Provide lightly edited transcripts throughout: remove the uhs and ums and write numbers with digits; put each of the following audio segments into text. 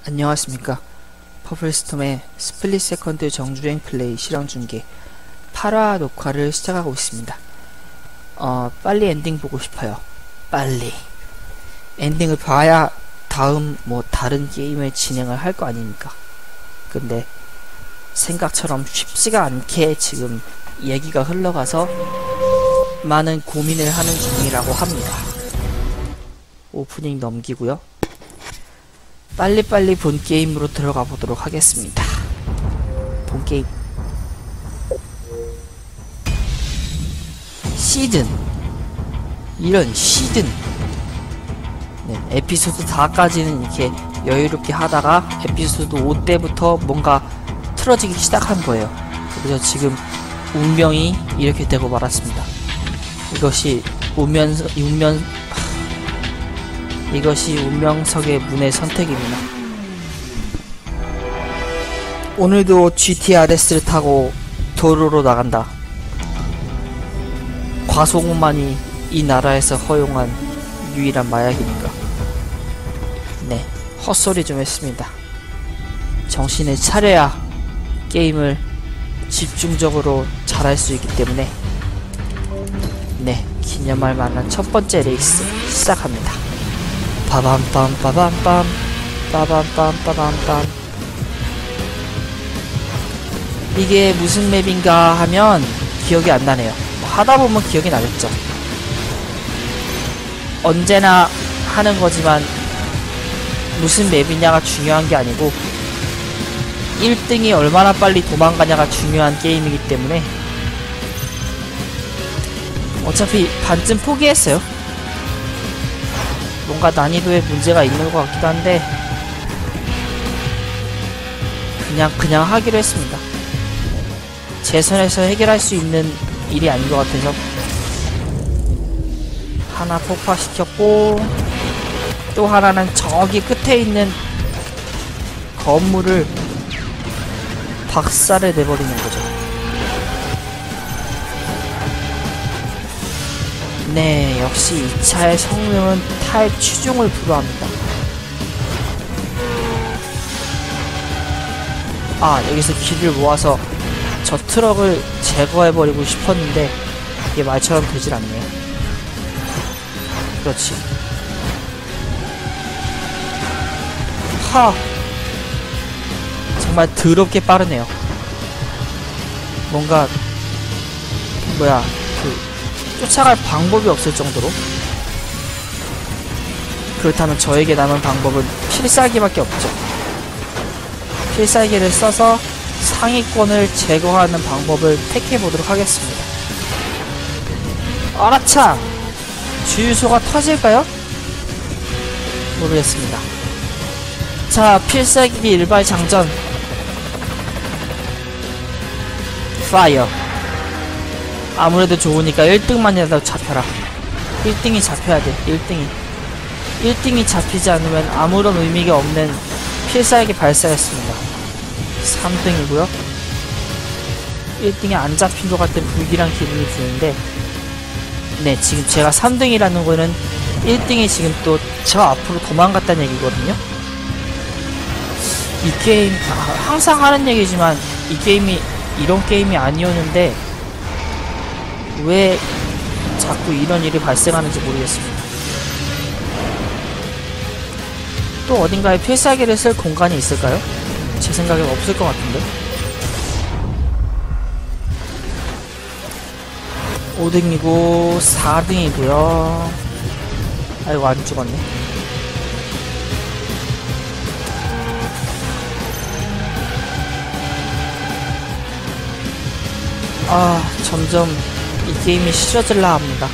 안녕하십니까. 퍼플스톰의 스플릿 세컨드 정주행 플레이 실황 중계 8화 녹화를 시작하고 있습니다. 빨리 엔딩 보고 싶어요. 빨리. 엔딩을 봐야 다음 다른 게임을 진행을 할 거 아닙니까? 근데 생각처럼 쉽지가 않게 지금 얘기가 흘러가서 많은 고민을 하는 중이라고 합니다. 오프닝 넘기고요. 빨리빨리 본 게임으로 들어가 보도록 하겠습니다. 본 게임 시즌. 이런 시즌. 네, 에피소드 4까지는 이렇게 여유롭게 하다가 에피소드 5 때부터 뭔가 틀어지기 시작한 거예요. 그래서 지금 운명이 이렇게 되고 말았습니다. 이것이 운명석의 문의 선택입니다. 오늘도 GTRS를 타고 도로로 나간다. 과속만이 이 나라에서 허용한 유일한 마약이니까. 네, 헛소리 좀 했습니다. 정신을 차려야 게임을 집중적으로 잘할 수 있기 때문에 네, 기념할 만한 첫 번째 레이스 시작합니다. 빠밤빰 빠밤빰 빠밤빰 빠밤빰. 이게 무슨 맵인가 하면 기억이 안 나네요. 하다보면 기억이 나겠죠. 언제나 하는 거지만 무슨 맵이냐가 중요한 게 아니고 1등이 얼마나 빨리 도망가냐가 중요한 게임이기 때문에 어차피 반쯤 포기했어요. 뭔가 난이도에 문제가 있는 것 같기도 한데 그냥 하기로 했습니다. 제 선에서 해결할 수 있는 일이 아닌 것 같아서. 하나 폭파시켰고 또 하나는 저기 끝에 있는 건물을 박살을 내버리는 거죠. 네, 역시 이 차의 성능은 탈취중을 불허합니다. 여기서 길을 모아서 저 트럭을 제거해버리고 싶었는데 이게 말처럼 되질 않네요. 그렇지. 정말 더럽게 빠르네요. 뭔가 쫓아갈 방법이 없을 정도로. 그렇다면 저에게 남은 방법은 필살기밖에 없죠. 필살기를 써서 상위권을 제거하는 방법을 택해보도록 하겠습니다. 알아차! 주유소가 터질까요? 모르겠습니다. 자, 필살기 일발 장전. 파이어. 아무래도 좋으니까 1등만이라도 잡혀라. 1등이 잡혀야 돼. 1등이 잡히지 않으면 아무런 의미가 없는 필살기 발사였습니다. 3등이고요 1등이 안 잡힌 것 같은 불길한 기분이 드는데, 네, 지금 제가 3등이라는 거는 1등이 지금 또 저 앞으로 도망갔다는 얘기거든요. 이 게임 항상 하는 얘기지만 이 게임이 이런 게임이 아니었는데 왜 자꾸 이런 일이 발생하는지 모르겠습니다. 또 어딘가에 필살기를 쓸 공간이 있을까요? 제 생각엔 없을 것 같은데. 5등이고 4등이고요 아이고, 안 죽었네. 점점 이 게임이 싫어질라 합니다.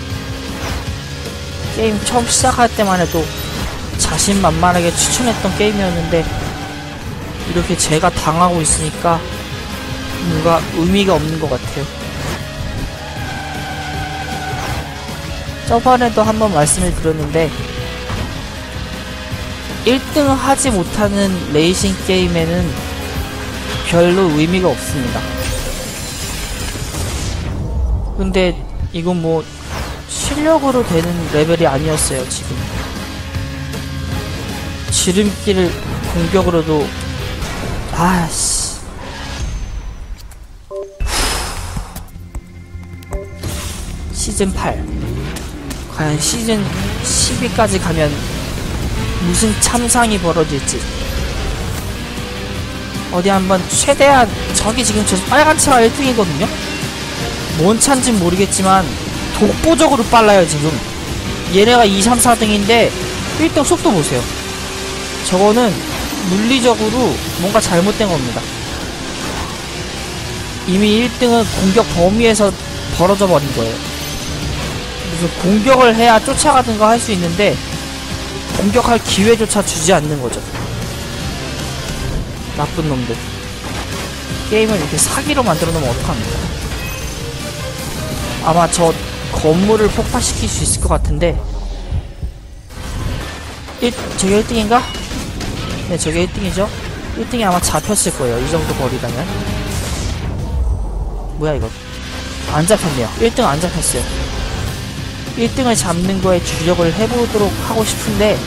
게임 처음 시작할 때만 해도 자신만만하게 추천했던 게임이었는데 이렇게 제가 당하고 있으니까 뭔가 의미가 없는 것 같아요. 저번에도 한번 말씀을 드렸는데 1등 하지 못하는 레이싱 게임에는 별로 의미가 없습니다. 근데 이건 실력으로 되는 레벨이 아니었어요. 지금 지름길을 공격으로도 아씨. 시즌 8 과연 시즌 12까지 가면 무슨 참상이 벌어질지. 어디 한번 최대한 저기 지금 저 빨간 차가 1등이거든요? 뭔 차인진 모르겠지만 독보적으로 빨라요 지금. 얘네가 2, 3, 4등인데 1등 속도 보세요. 저거는 물리적으로 뭔가 잘못된 겁니다. 이미 1등은 공격 범위에서 벌어져 버린 거예요. 무슨 공격을 해야 쫓아가든가 할 수 있는데 공격할 기회조차 주지 않는 거죠. 나쁜 놈들. 게임을 이렇게 사기로 만들어 놓으면 어떡합니까? 아마 저 건물을 폭파시킬 수 있을 것 같은데 저게 1등인가? 네, 저게 1등이죠? 1등이 아마 잡혔을 거예요. 이 정도 거리라면. 뭐야 이거. 안 잡혔네요. 1등 안 잡혔어요. 1등을 잡는 거에 주력을 해보도록 하고 싶은데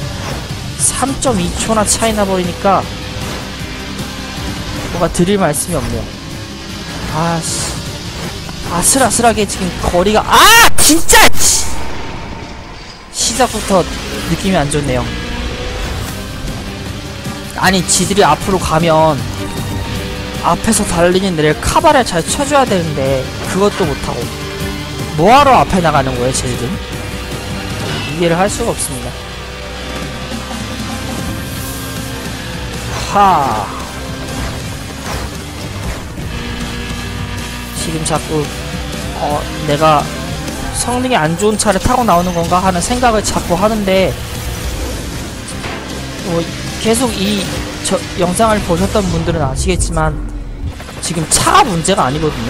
3.2초나 차이 나버리니까 뭔가 드릴 말씀이 없네요. 아씨. 아슬아슬하게 지금 거리가 진짜! 시작부터 느낌이 안 좋네요. 아니 지들이 앞으로 가면 앞에서 달리는 애를 카바를 잘 쳐줘야 되는데 그것도 못하고 뭐하러 앞에 나가는 거예요 쟤들은? 이해를 할 수가 없습니다. 지금 자꾸 내가 성능이 안 좋은 차를 타고 나오는 건가 하는 생각을 자꾸 하는데 계속 저 영상을 보셨던 분들은 아시겠지만 지금 차가 문제가 아니거든요.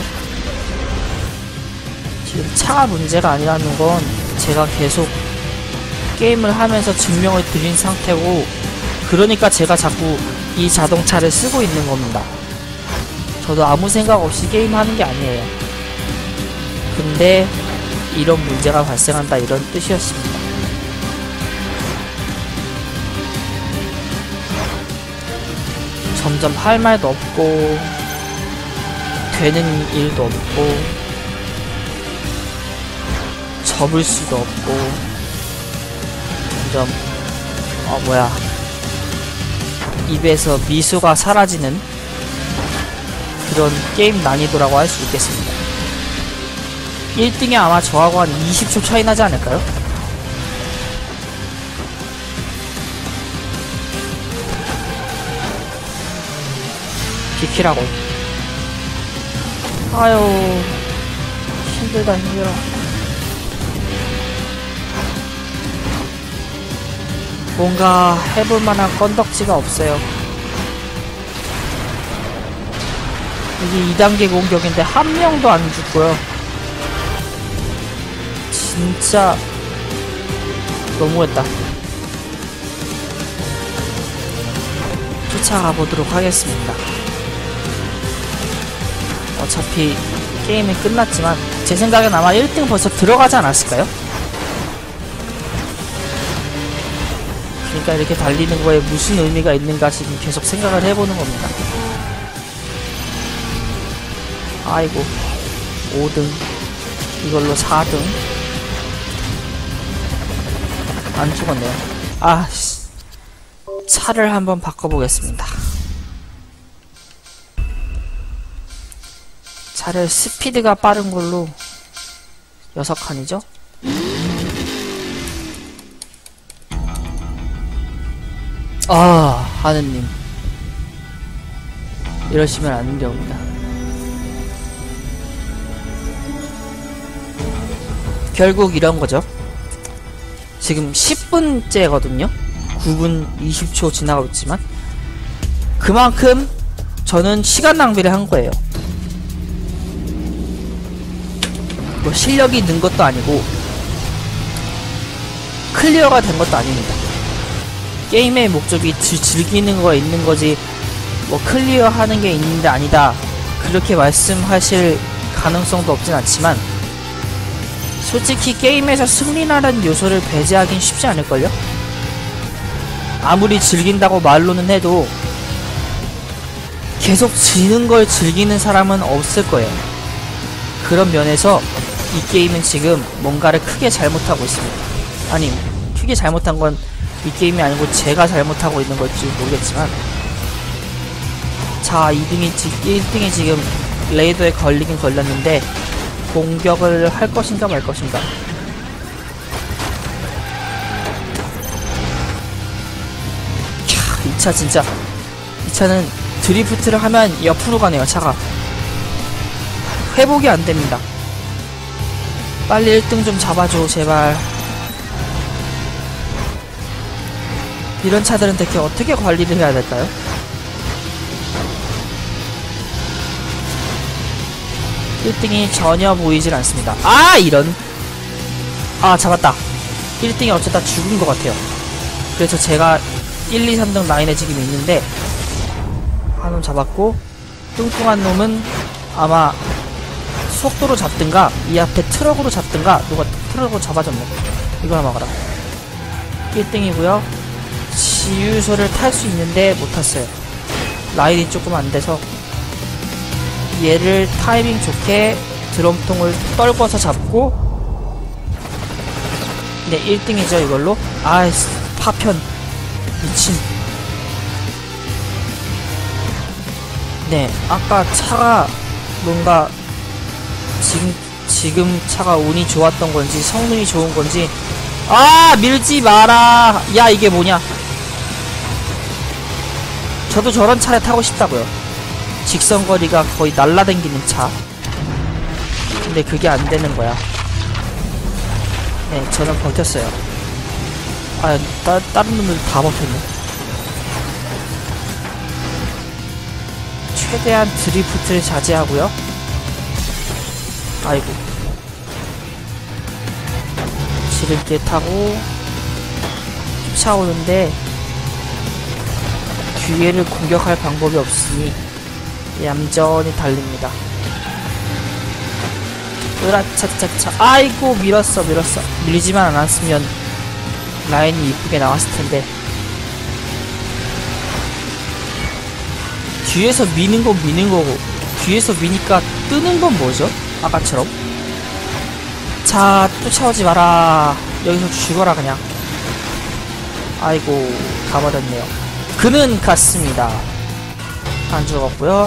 지금 차가 문제가 아니라는 건 제가 계속 게임을 하면서 증명을 드린 상태고, 그러니까 제가 자꾸 이 자동차를 쓰고 있는 겁니다. 저도 아무 생각 없이 게임하는 게 아니에요. 근데 이런 문제가 발생한다 이런 뜻이었습니다. 점점 할 말도 없고 되는 일도 없고 접을 수도 없고 점점 입에서 미소가 사라지는 그런 게임 난이도라고 할 수 있겠습니다. 1등이 아마 저하고 한 20초 차이 나지 않을까요? 비키라고. 아유, 힘들다 힘들어. 뭔가 해볼만한 건덕지가 없어요. 이게 2단계 공격인데 한 명도 안 죽고요. 진짜 너무했다. 쫓아가 보도록 하겠습니다. 어차피 게임이 끝났지만 제 생각엔 아마 1등 벌써 들어가지 않았을까요? 그러니까 이렇게 달리는 거에 무슨 의미가 있는가 지금 계속 생각을 해보는 겁니다. 아이고, 5등, 이걸로 4등. 안 죽었네요. 차를 한번 바꿔보겠습니다. 차를 스피드가 빠른 걸로 6칸이죠? 하느님, 이러시면 안 됩니다. 결국 이런 거죠. 지금 10분째거든요? 9분 20초 지나가고 있지만 그만큼 저는 시간 낭비를 한 거예요. 뭐 실력이 는 것도 아니고 클리어가 된 것도 아닙니다. 게임의 목적이 즐기는 거가 있는 거지 뭐 클리어 하는 게 있는데 아니다 그렇게 말씀하실 가능성도 없진 않지만, 솔직히 게임에서 승리라는 요소를 배제하긴 쉽지 않을걸요? 아무리 즐긴다고 말로는 해도 계속 지는 걸 즐기는 사람은 없을 거예요. 그런 면에서 이 게임은 지금 뭔가를 크게 잘못하고 있습니다. 아니, 크게 잘못한 건 이 게임이 아니고 제가 잘못하고 있는 걸지 모르겠지만, 자, 1등이 지금 레이더에 걸리긴 걸렸는데 공격을 할 것인가 말 것인가. 캬, 이 차 진짜, 이 차는 드리프트를 하면 옆으로 가네요. 차가 회복이 안됩니다. 빨리 1등 좀 잡아줘 제발. 이런 차들은 대체 어떻게 관리를 해야 될까요? (1등이) 전혀 보이질 않습니다. 아, 이런. 아, 잡았다. 1등이 어쩌다 죽은 것 같아요. 그래서 제가 1, 2, 3등 라인에 지금 있는데, 한 놈 잡았고, 뚱뚱한 놈은 아마 속도로 잡든가 이 앞에 트럭으로 잡든가. 누가 트럭으로 잡아줬네. 이거나 막아라. 1등이고요 지유소를 탈 수 있는데 못 탔어요. 라인이 조금 안 돼서 얘를 타이밍 좋게 드럼통을 떨궈서 잡고, 네, 1등이죠 이걸로. 아이씨, 파편 미친. 네, 아까 차가 뭔가 지금 차가 운이 좋았던 건지 성능이 좋은 건지. 아, 밀지 마라. 야, 이게 뭐냐. 저도 저런 차를 타고 싶다고요. 직선거리가 거의 날라다니는 차. 근데 그게 안 되는 거야. 네, 저는 버텼어요. 아, 다른 놈들 다 버텼네. 최대한 드리프트를 자제하고요. 아이고. 지름길 타고 쫓아오는데 뒤에를 공격할 방법이 없으니 얌전히 달립니다. 으라차차차. 아이고, 밀었어. 밀리지만 않았으면 라인이 이쁘게 나왔을 텐데. 뒤에서 미는 건 미는 거고, 뒤에서 미니까 뜨는 건 뭐죠? 아까처럼. 자, 쫓아오지 마라. 여기서 죽어라 그냥. 아이고, 가버렸네요. 그는 갔습니다. 안 죽었고요.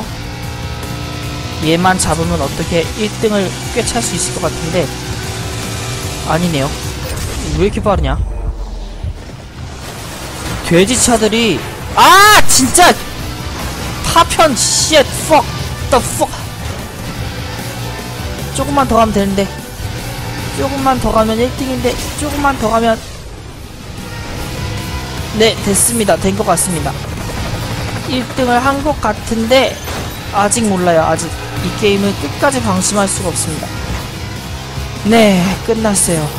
얘만 잡으면 어떻게 1등을 꿰찰 수 있을 것 같은데 아니네요. 왜 이렇게 빠르냐? 돼지차들이, 아, 진짜 파편. shit, fuck the fuck. 조금만 더 가면 되는데, 조금만 더 가면 1등인데, 조금만 더 가면. 네, 됐습니다. 된 것 같습니다. 1등을 한 것 같은데 아직 몰라요. 아직 이 게임을 끝까지 방심할 수가 없습니다. 네, 끝났어요.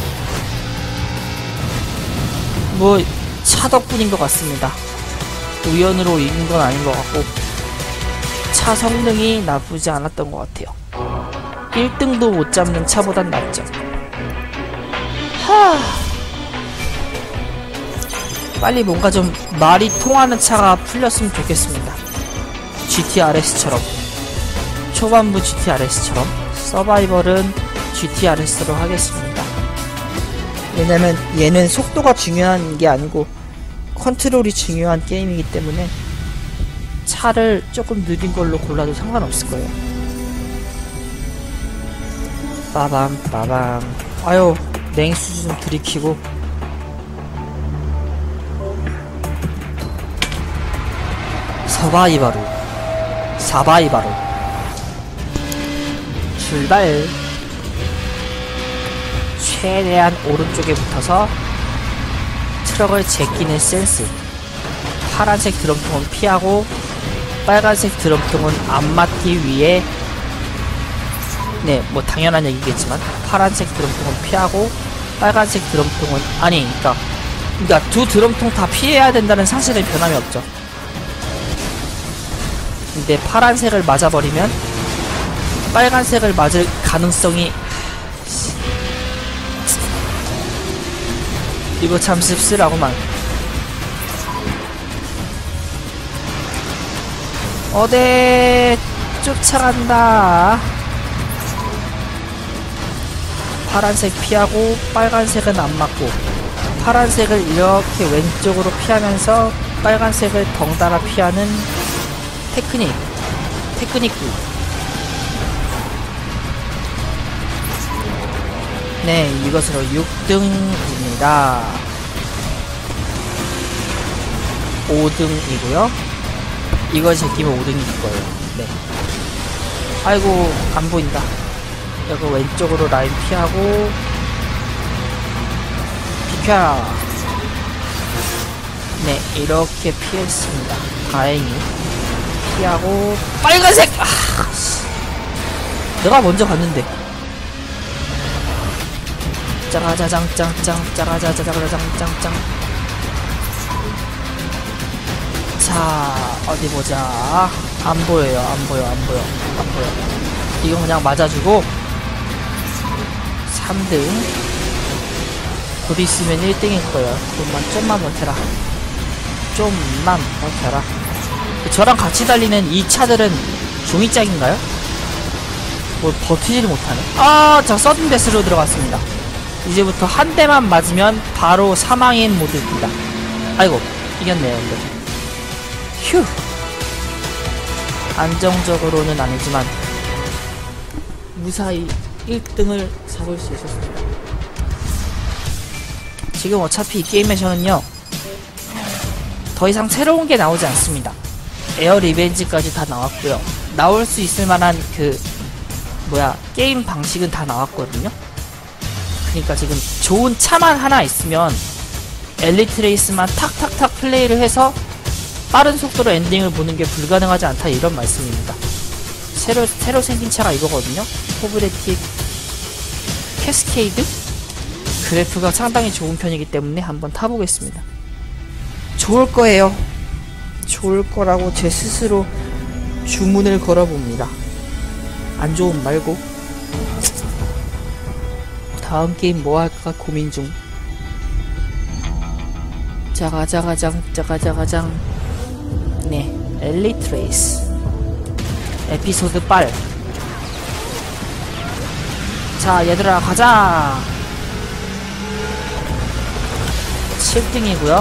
뭐 차 덕분인 것 같습니다. 우연으로 이긴 건 아닌 것 같고, 차 성능이 나쁘지 않았던 것 같아요. 1등도 못 잡는 차보단 낫죠. 빨리 뭔가 좀 말이 통하는 차가 풀렸으면 좋겠습니다. GTRS처럼, 초반부 GTRS처럼. 서바이벌은 GTRS로 하겠습니다. 왜냐면 얘는 속도가 중요한 게 아니고 컨트롤이 중요한 게임이기 때문에 차를 조금 느린 걸로 골라도 상관없을 거예요. 빠밤. 아유, 냉수 좀 들이키고. 사바이바로 출발. 최대한 오른쪽에 붙어서 트럭을 제끼는 센스. 파란색 드럼통은 피하고 빨간색 드럼통은 앞마티 위에, 네, 뭐 당연한 얘기겠지만 파란색 드럼통은 피하고 빨간색 드럼통은, 아니, 그러니까 두 드럼통 다 피해야 된다는 사실은 변함이 없죠. 근데 파란색을 맞아버리면 빨간색을 맞을 가능성이, 이거 참 씁쓸하구만. 어데 쫓아간다. 파란색 피하고 빨간색은 안 맞고, 파란색을 이렇게 왼쪽으로 피하면서 빨간색을 덩달아 피하는 테크닉. 네, 이것으로 6등입니다. 5등이고요. 이걸 제끼면 5등일 거예요. 네. 아이고, 안 보인다. 여기 왼쪽으로 라인 피하고, 비켜라. 네, 이렇게 피했습니다. 다행히. 피하고, 빨간색! 아, 내가 먼저 갔는데. 짜가자장짱짱, 짜가자자자자장짱짱. 자, 어디 보자. 안 보여요, 안 보여. 이거 그냥 맞아주고, 3등. 곧 있으면 1등일 거예요. 좀만 버텨라. 좀만 버텨라. 저랑 같이 달리는 이 차들은 종이짝인가요? 뭐 버티지를 못하네. 아, 자, 서든데스로 들어갔습니다. 이제부터 한 대만 맞으면 바로 사망인 모드입니다. 아이고, 이겼네요. 근데. 휴. 안정적으로는 아니지만 무사히 1등을 잡을 수 있었습니다. 지금 어차피 이 게임에서는요, 더 이상 새로운 게 나오지 않습니다. 에어 리벤지까지 다 나왔고요. 나올 수 있을 만한 게임 방식은 다 나왔거든요. 그러니까 지금 좋은 차만 하나 있으면 엘리트 레이스만 탁탁탁 플레이를 해서 빠른 속도로 엔딩을 보는 게 불가능하지 않다, 이런 말씀입니다. 새로 생긴 차가 이거거든요. 포브레틱 캐스케이드? 그래프가 상당히 좋은 편이기 때문에 한번 타보겠습니다. 좋을 거예요. 좋을 거라고 제 스스로 주문을 걸어봅니다. 안 좋음 말고. 다음 게임 뭐 할까 고민 중. 짜가자가장. 네, 엘리트 레이스 에피소드 8. 자, 얘들아 가자. 7등이고요.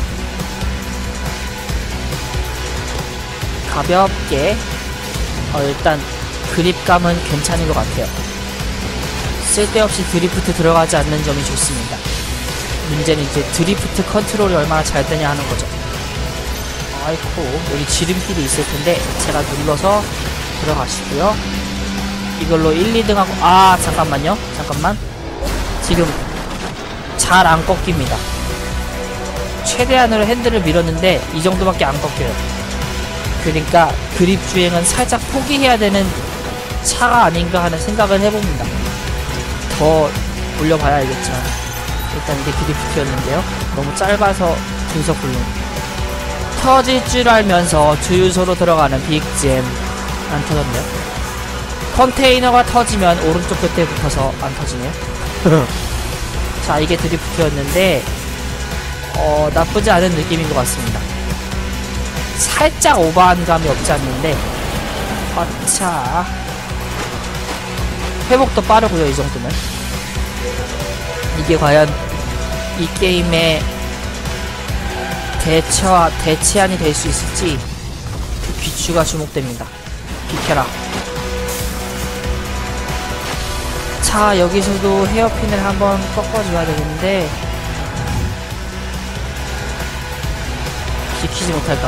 가볍게 일단 그립감은 괜찮은 것 같아요. 쓸데없이 드리프트 들어가지 않는 점이 좋습니다. 문제는 이제 드리프트 컨트롤이 얼마나 잘 되냐 하는 거죠. 아이코, 여기 지름길이 있을 텐데 제가 눌러서 들어가시고요. 이걸로 1, 2등하고 잠깐만요. 지금 잘 안 꺾입니다. 최대한으로 핸들을 밀었는데 이 정도밖에 안 꺾여요. 그러니까 그립 주행은 살짝 포기해야 되는 차가 아닌가 하는 생각을 해봅니다. 더 올려봐야 알겠지만 일단 이게 드리프트였는데요. 너무 짧아서 분석 불능. 터질 줄 알면서 주유소로 들어가는 빅잼. 안 터졌네요. 컨테이너가 터지면 오른쪽 끝에 붙어서 안 터지네요. 자, 이게 드리프트였는데 나쁘지 않은 느낌인 것 같습니다. 살짝 오버한 감이 없지 않는데, 자, 회복도 빠르고요. 이 정도면 이게 과연 이 게임의 대체안이 될 수 있을지 그 귀추가 주목됩니다. 비켜라. 자, 여기서도 헤어핀을 한번 꺾어줘야 되는데 지키지 못할까.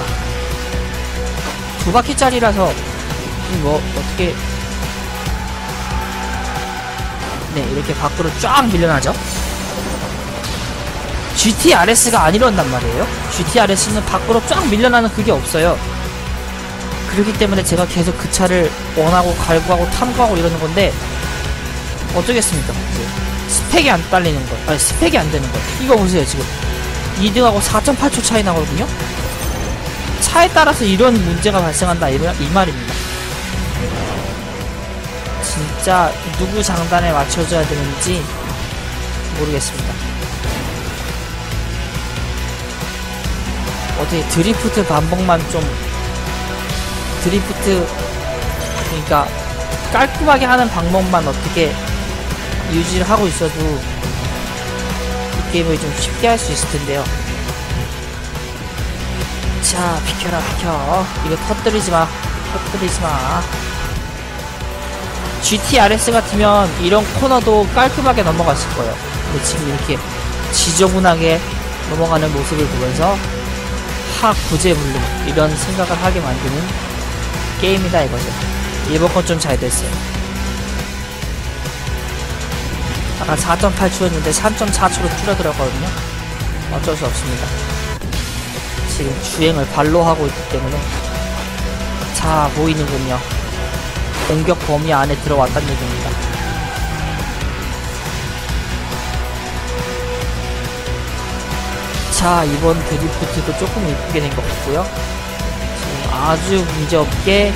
2바퀴짜리라서 뭐 어떻게, 네, 이렇게 밖으로 쫙 밀려나죠. GTRS가 안 이런단 말이에요. GTRS는 밖으로 쫙 밀려나는 그게 없어요. 그렇기 때문에 제가 계속 그 차를 원하고 갈구하고 탐구하고 이러는 건데 어쩌겠습니까. 스펙이 안 딸리는 거, 아니 스펙이 안 되는 거. 이거 보세요. 지금 2등하고 4.8초 차이 나거든요. 차에 따라서 이런 문제가 발생한다, 이 말입니다. 진짜 누구 장단에 맞춰줘야 되는지 모르겠습니다. 어떻게 드리프트 반복만 좀 드리프트, 그러니까 깔끔하게 하는 방법만 어떻게 유지를 하고 있어도 이 게임을 좀 쉽게 할 수 있을 텐데요. 자, 비켜라, 비켜. 이거 터뜨리지 마. 터뜨리지 마. GTRS 같으면 이런 코너도 깔끔하게 넘어갔을 거예요. 근데 지금 이렇게 지저분하게 넘어가는 모습을 보면서 하, 구제불능 이런 생각을 하게 만드는 게임이다 이거죠. 이번 건 좀 잘 됐어요. 아까 4.8초였는데 3.4초로 줄어들었거든요. 어쩔 수 없습니다. 지금 주행을 발로 하고 있기 때문에. 자, 보이는군요. 공격 범위 안에 들어왔다는 얘기입니다. 자, 이번 드리프트도 조금 이쁘게 된 것 같고요. 지금 아주 문제없게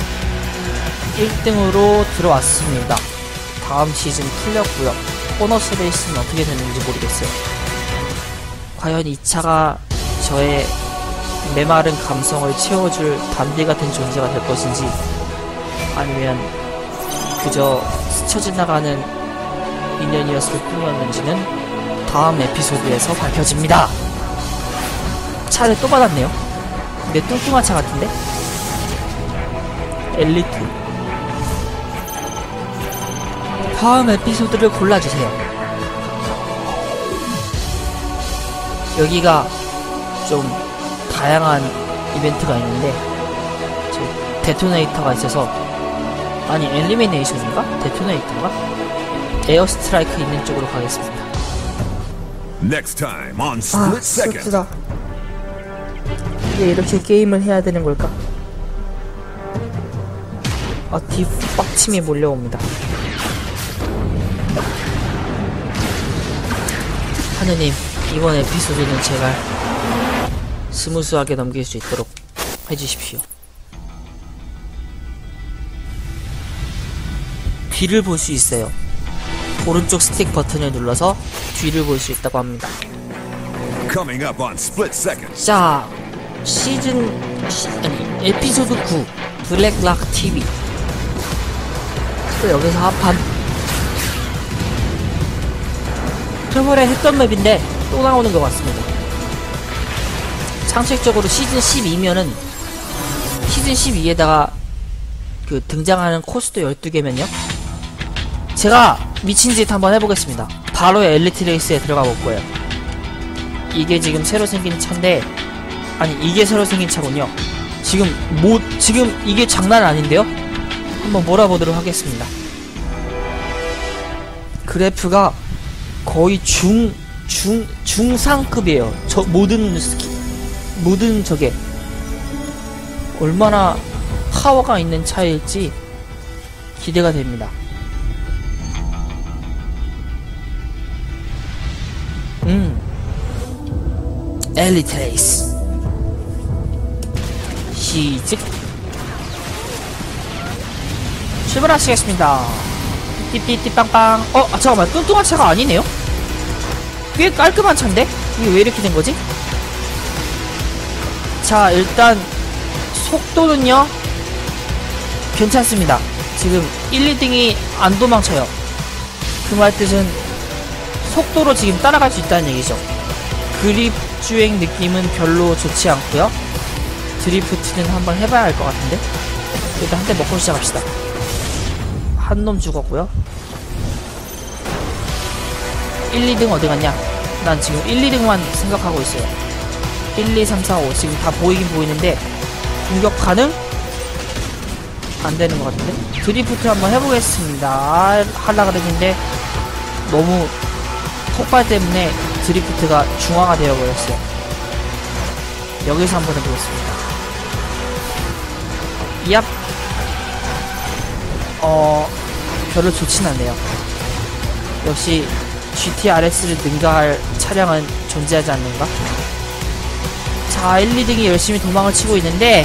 1등으로 들어왔습니다. 다음 시즌 풀렸고요. 보너스 레이스는 어떻게 되는지 모르겠어요. 과연 이 차가 저의 메마른 감성을 채워줄 단비 같은 존재가 될 것인지, 아니면 그저 스쳐 지나가는 인연이었을 뿐이었는지는 다음 에피소드에서 밝혀집니다. 차를 또 받았네요. 근데 뚱뚱한 차 같은데? 엘리트. 다음 에피소드를 골라주세요. 여기가 좀 다양한 이벤트가 있는데, 데토네이터가 있어서, 아니 엘리미네이션인가? 데토네이터인가? 에어스트라이크 있는 쪽으로 가겠습니다. Next time on Split Second. 슬프다. 이게 이렇게 게임을 해야 되는 걸까? 뒷받침이 몰려옵니다. 하느님, 이번 에피소드는 제발 스무스하게 넘길 수 있도록 해주십시오. 뒤를 볼 수 있어요. 오른쪽 스틱 버튼을 눌러서 뒤를 볼 수 있다고 합니다. Coming up on Split Second. 자, 에피소드 9 블랙락 TV. 또 여기서 합판. 저번에 했던 맵인데 또 나오는 것 같습니다. 상식적으로 시즌 12면은 시즌 12에다가 그 등장하는 코스도 12개면요, 제가 미친짓 한번 해보겠습니다. 바로 엘리트 레이스에 들어가 볼 거예요. 이게 지금 새로 생긴 차인데, 아니 이게 새로 생긴 차군요. 지금 이게 장난 아닌데요? 한번 몰아보도록 하겠습니다. 그래프가 거의 중상급이에요. 저 모든 저게 얼마나 파워가 있는 차일지 기대가 됩니다. 엘리트 레이스 시작. 출발하시겠습니다. 띠띠띠빵빵. 잠깐만, 뚱뚱한 차가 아니네요? 꽤 깔끔한 차인데? 이게 왜 이렇게 된 거지? 자, 일단 속도는요 괜찮습니다. 지금 1, 2등이 안 도망쳐요. 그 말 뜻은 속도로 지금 따라갈 수 있다는 얘기죠. 그립 주행 느낌은 별로 좋지 않고요. 드리프트는 한번 해봐야 할 것 같은데. 일단 한 대 먹고 시작합시다. 한 놈 죽었고요. 1, 2등 어디 갔냐? 난 지금 1, 2등만 생각하고 있어요. 1, 2, 3, 4, 5 지금 다 보이긴 보이는데 공격 가능? 안 되는 것 같은데. 드리프트 한번 해보겠습니다. 하려고 그랬는데 너무 폭발 때문에 드리프트가 중화가 되어버렸어요. 여기서 한번 해보겠습니다. 얍. 별로 좋진 않네요. 역시 GTRS를 능가할 차량은 존재하지 않는가? 자, 1, 2등이 열심히 도망을 치고 있는데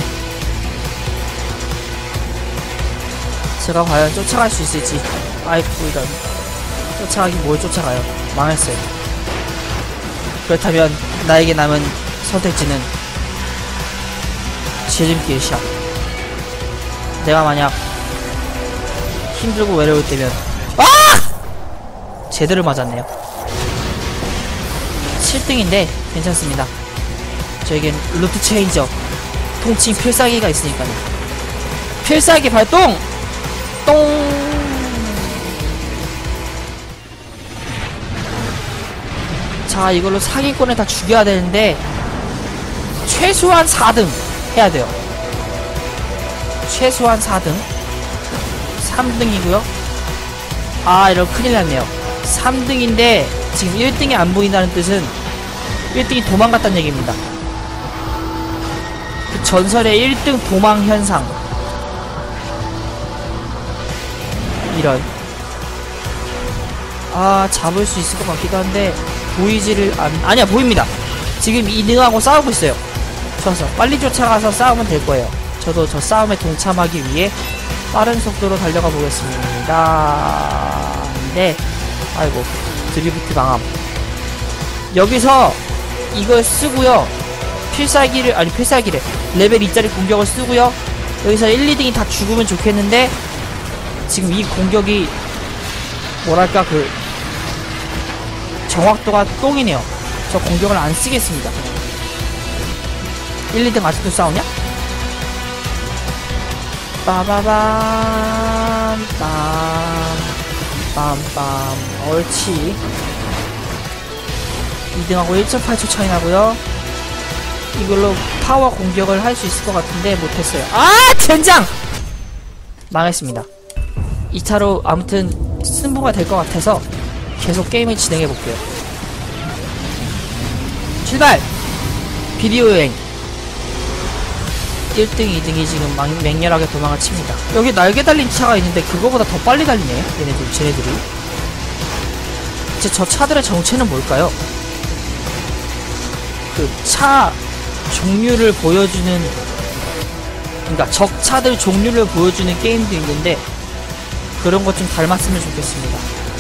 제가 과연 쫓아갈 수 있을지. 아이쿠, 이런. 쫓아가긴 뭘 쫓아가요. 망했어요. 그렇다면 나에게 남은 선택지는 지름길 샷. 내가 만약 힘들고 외로울 때면 아! 제대로 맞았네요. 7등인데 괜찮습니다. 저에겐 루트 체인저 통칭 필살기가 있으니까요. 필살기 발동! 똥! 자, 이걸로 사기꾼을 다 죽여야 되는데 최소한 4등 해야 돼요. 최소한 4등. 3등이고요. 아, 이런 큰일 났네요. 3등인데 지금 1등이 안 보인다는 뜻은 1등이 도망갔다는 얘기입니다. 그 전설의 1등 도망 현상. 이런. 아, 잡을 수 있을 것 같기도 한데 보이지를 아니야, 보입니다. 지금 2등하고 싸우고 있어요. 좋았어. 빨리 쫓아가서 싸우면 될 거예요. 저도 저 싸움에 동참하기 위해 빠른 속도로 달려가 보겠습니다. 네. 아이고, 드리프트 방암. 여기서 이걸 쓰고요. 필살기래. 레벨 2짜리 공격을 쓰고요. 여기서 1, 2등이 다 죽으면 좋겠는데 지금 이 공격이 뭐랄까 그 정확도가 똥이네요. 저 공격을 안 쓰겠습니다. 1, 2등 아직도 싸우냐? 빠바밤 빰빰 옳지. 2등하고 1.8초 차이 나고요. 이걸로 파워 공격을 할 수 있을 것 같은데 못했어요. 아! 젠장! 망했습니다. 2차로 아무튼 승부가 될 것 같아서 계속 게임을 진행해볼게요. 출발! 비디오 여행. 1등, 2등이 지금 맹렬하게 도망을 칩니다. 여기 날개 달린 차가 있는데 그거보다 더 빨리 달리네, 쟤네들이. 저 차들의 정체는 뭘까요? 그 차 종류를 보여주는, 그러니까 적차들 종류를 보여주는 게임도 있는데 그런 것 좀 닮았으면 좋겠습니다.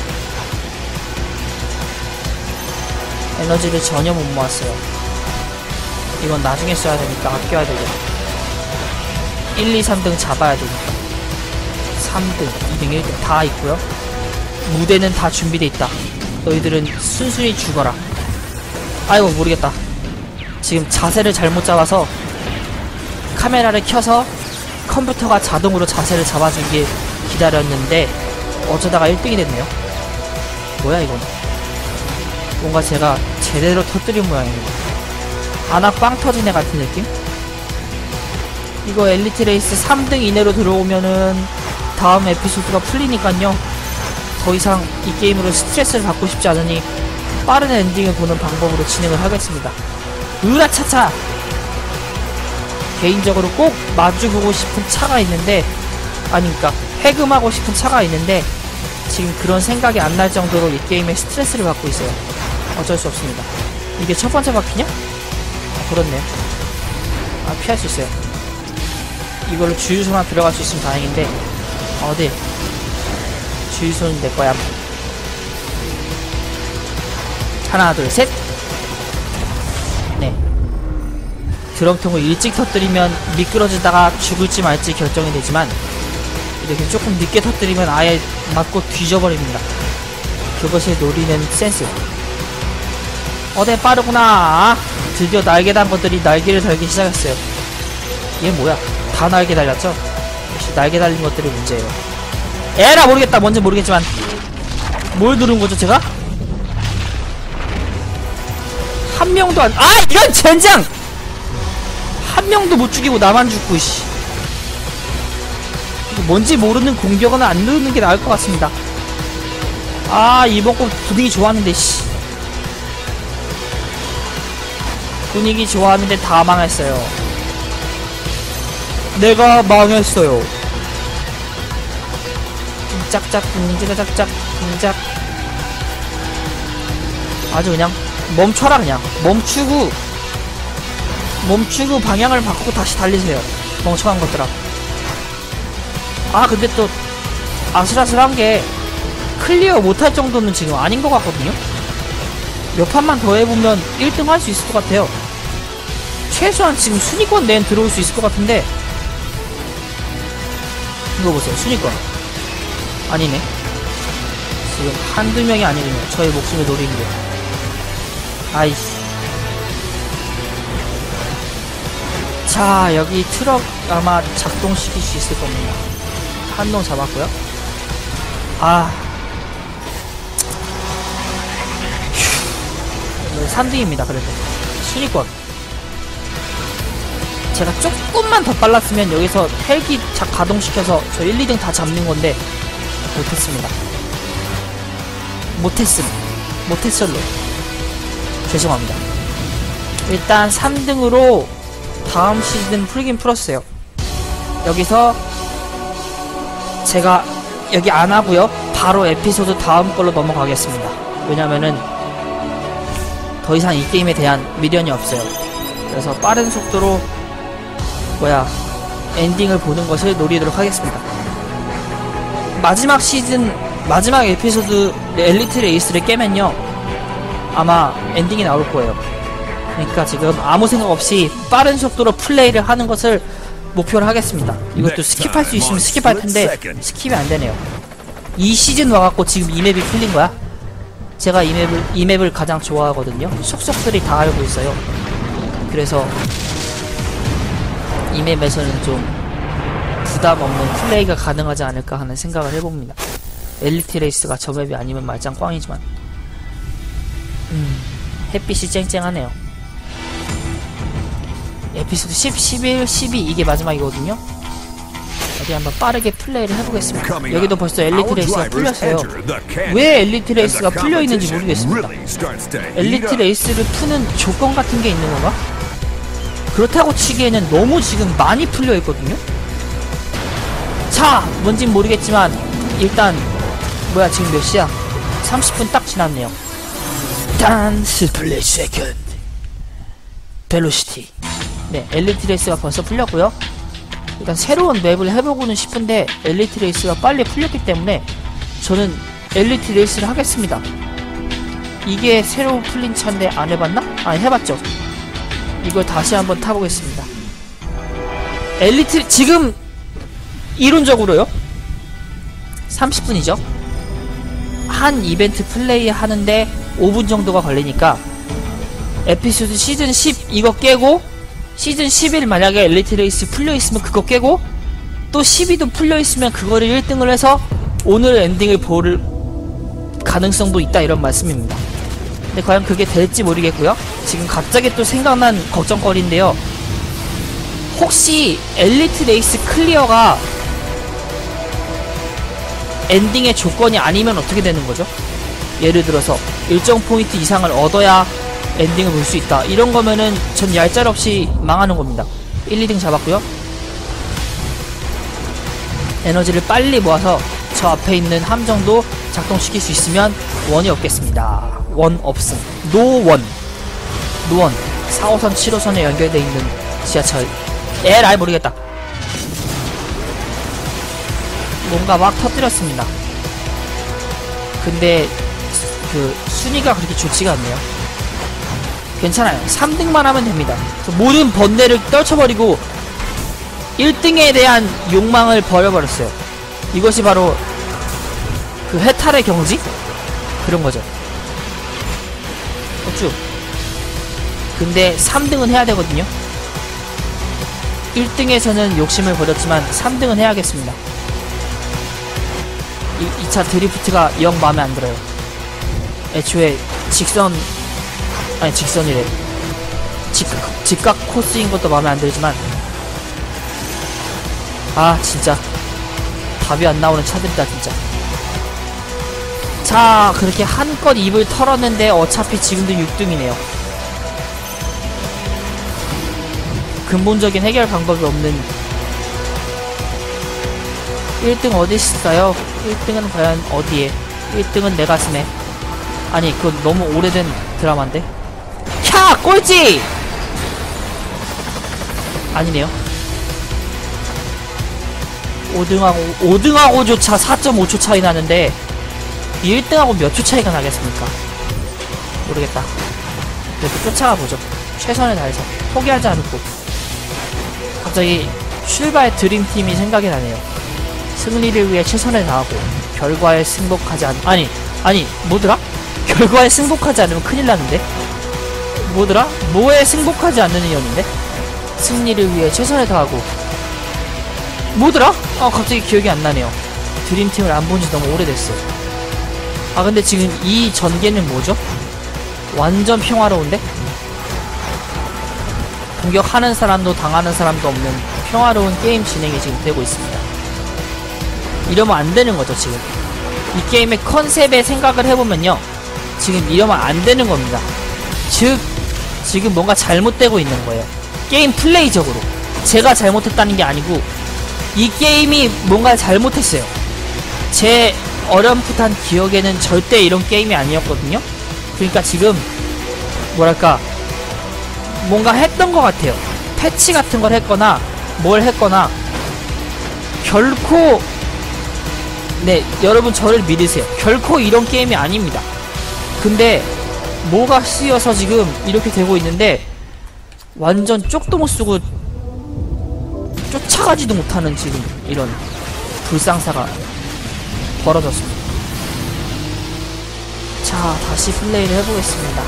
에너지를 전혀 못 모았어요. 이건 나중에 써야 되니까 아껴야 되겠다. 1, 2, 3등 잡아야 되니까. 3등, 2등, 1등 다 있고요. 무대는 다 준비돼 있다. 너희들은 순순히 죽어라. 아이고, 모르겠다. 지금 자세를 잘못 잡아서 카메라를 켜서 컴퓨터가 자동으로 자세를 잡아주길 기다렸는데 어쩌다가 1등이 됐네요. 뭐야 이건. 뭔가 제가 제대로 터뜨린 모양입니다. 아나 빵 터진 애 같은 느낌? 이거 엘리트 레이스 3등 이내로 들어오면은 다음 에피소드가 풀리니깐요. 더 이상 이 게임으로 스트레스를 받고 싶지 않으니 빠른 엔딩을 보는 방법으로 진행을 하겠습니다. 으라차차! 개인적으로 꼭 마주보고 싶은 차가 있는데, 아니 그니까 해금하고 싶은 차가 있는데 지금 그런 생각이 안 날 정도로 이 게임에 스트레스를 받고 있어요. 어쩔 수 없습니다. 이게 첫 번째 바퀴냐? 아, 그렇네. 아, 피할 수 있어요. 이걸로 주유소만 들어갈 수 있으면 다행인데. 어디? 주유소는 내 거야. 하나, 둘, 셋! 네. 드럼통을 일찍 터뜨리면 미끄러지다가 죽을지 말지 결정이 되지만 이렇게 조금 늦게 터뜨리면 아예 맞고 뒤져버립니다. 그것을 노리는 센스. 어대 빠르구나. 드디어 날개 단 것들이 날개를 달기 시작했어요. 얘 뭐야? 다 날개 달렸죠? 역시 날개 달린 것들이 문제예요. 에라 모르겠다. 뭔지 모르겠지만 뭘 누른 거죠 제가? 한 명도 안... 아! 이런 젠장! 한 명도 못 죽이고 나만 죽고 씨. 뭔지 모르는 공격은 안 누르는 게 나을 것 같습니다. 아, 이번 거 분위기 좋았는데 씨. 분위기 좋았는데 다 망했어요. 내가 망했어요. 짝짝 짝짝 짝. 아주 그냥 멈춰라. 그냥 멈추고 방향을 바꾸고 다시 달리세요. 멍청한 것들아. 아, 근데 또 아슬아슬한게 클리어 못할 정도는 지금 아닌 것 같거든요. 몇 판만 더 해보면 1등 할 수 있을 것 같아요. 최소한 지금 순위권 내엔 들어올 수 있을 것 같은데 이거 보세요. 순위권. 아니네. 지금 한두 명이 아니군요. 저의 목숨을 노리는 게. 아이씨. 자, 여기 트럭 아마 작동시킬 수 있을 겁니다. 한 놈 잡았고요. 아. 3등입니다, 그래도. 순위권. 제가 조금만 더 빨랐으면 여기서 헬기 가동시켜서 저 1, 2등 다 잡는 건데, 못했습니다. 못했어요. 죄송합니다. 일단 3등으로 다음 시즌 풀긴 풀었어요. 여기서 제가 여기 안 하고요. 바로 에피소드 다음 걸로 넘어가겠습니다. 왜냐면은 더 이상 이 게임에 대한 미련이 없어요. 그래서 빠른 속도로 엔딩을 보는 것을 노리도록 하겠습니다. 마지막 시즌 마지막 에피소드 엘리트 레이스를 깨면요 아마 엔딩이 나올 거예요. 그러니까 지금 아무 생각 없이 빠른 속도로 플레이를 하는 것을 목표로 하겠습니다. 이것도 스킵할 수 있으면 스킵할 텐데 스킵이 안 되네요. 이 시즌 와갖고 지금 이 맵이 풀린 거야? 제가 이 맵을 가장 좋아하거든요. 속속들이 다 알고 있어요. 그래서 이 맵에서는 좀 부담 없는 플레이가 가능하지 않을까 하는 생각을 해봅니다. 엘리트 레이스가 저 맵이 아니면 말짱 꽝이지만 햇빛이 쨍쨍하네요. 에피소드 10, 11, 12 이게 마지막이거든요. 어디 한번 빠르게 플레이를 해보겠습니다. 여기도 벌써 엘리트 레이스가 풀렸어요. 왜 엘리트 레이스가 풀려있는지 모르겠습니다. 엘리트 레이스를 푸는 조건 같은 게 있는 건가? 그렇다고 치기에는 너무 지금 많이 풀려있거든요. 자, 뭔진 모르겠지만 일단 지금 몇 시야? 30분 딱 지났네요. 단스 플레이 세컨드 벨로시티. 네, 엘리트 레이스가 벌써 풀렸고요. 일단 새로운 맵을 해보고는 싶은데 엘리트 레이스가 빨리 풀렸기 때문에 저는 엘리트 레이스를 하겠습니다. 이게 새로 풀린 차인데 안 해봤나? 아니, 해봤죠. 이걸 다시 한번 타보겠습니다. 엘리트 지금 이론적으로요 30분이죠 한 이벤트 플레이 하는데 5분 정도가 걸리니까 에피소드 시즌 10 이거 깨고 시즌 11 만약에 엘리트 레이스 풀려있으면 그거 깨고 또 12도 풀려있으면 그거를 1등을 해서 오늘 엔딩을 볼 가능성도 있다 이런 말씀입니다. 근데 과연 그게 될지 모르겠고요. 지금 갑자기 또 생각난 걱정거리인데요. 혹시 엘리트 레이스 클리어가 엔딩의 조건이 아니면 어떻게 되는 거죠? 예를 들어서 일정 포인트 이상을 얻어야 엔딩을 볼 수 있다. 이런 거면은 전 얄짤없이 망하는 겁니다. 1, 2등 잡았고요. 에너지를 빨리 모아서 저 앞에 있는 함정도 작동시킬 수 있으면 원이 없겠습니다. 원 없음. 노원. 4호선, 7호선에 연결되어 있는 지하철. 에라이 모르겠다. 뭔가 막 터뜨렸습니다. 근데 그 순위가 그렇게 좋지가 않네요. 괜찮아요. 3등만 하면 됩니다. 모든 번뇌를 떨쳐버리고 1등에 대한 욕망을 버려버렸어요. 이것이 바로 그 해탈의 경지? 그런 거죠. 쭉. 근데 3등은 해야 되거든요. 1등에서는 욕심을 버렸지만 3등은 해야겠습니다. 이 차 드리프트가 영 마음에 안 들어요. 애초에 직선이래. 직각 코스인 것도 마음에 안 들지만 진짜 답이 안 나오는 차들이다 진짜. 자, 그렇게 한껏 입을 털었는데 어차피 지금도 6등이네요. 근본적인 해결 방법이 없는 1등 어디 있을까요? 1등은 과연 어디에? 1등은 내 가슴에. 아니, 그건 너무 오래된 드라마인데. 캬! 꼴찌! 아니네요. 5등하고조차 4.5초 차이 나는데 1등하고 몇 초 차이가 나겠습니까? 모르겠다. 그래도 쫓아가보죠. 최선을 다해서 포기하지 않고. 갑자기 출발 드림팀이 생각이 나네요. 승리를 위해 최선을 다하고 결과에 승복하지 아니 뭐더라? 결과에 승복하지 않으면 큰일 나는데? 뭐더라? 뭐에 승복하지 않는 이었는데? 승리를 위해 최선을 다하고 뭐더라? 갑자기 기억이 안 나네요. 드림팀을 안 본 지 너무 오래됐어요. 근데 지금 이 전개는 뭐죠? 완전 평화로운데? 공격하는 사람도 당하는 사람도 없는 평화로운 게임 진행이 지금 되고 있습니다. 이러면 안 되는 거죠, 지금. 이 게임의 컨셉에 생각을 해보면요. 지금 이러면 안 되는 겁니다. 즉, 지금 뭔가 잘못되고 있는 거예요. 게임 플레이적으로. 제가 잘못했다는 게 아니고, 이 게임이 뭔가 잘못했어요. 제 어렴풋한 기억에는 절대 이런 게임이 아니었거든요. 그러니까 지금, 뭐랄까, 뭔가 했던 것 같아요. 패치 같은 걸 했거나, 뭘 했거나, 결코, 네, 여러분 저를 믿으세요. 결코 이런 게임이 아닙니다. 근데 뭐가 쓰여서 지금 이렇게 되고 있는데 완전 쪽도 못 쓰고 쫓아가지도 못하는 지금 이런 불상사가 벌어졌습니다. 자, 다시 플레이를 해보겠습니다.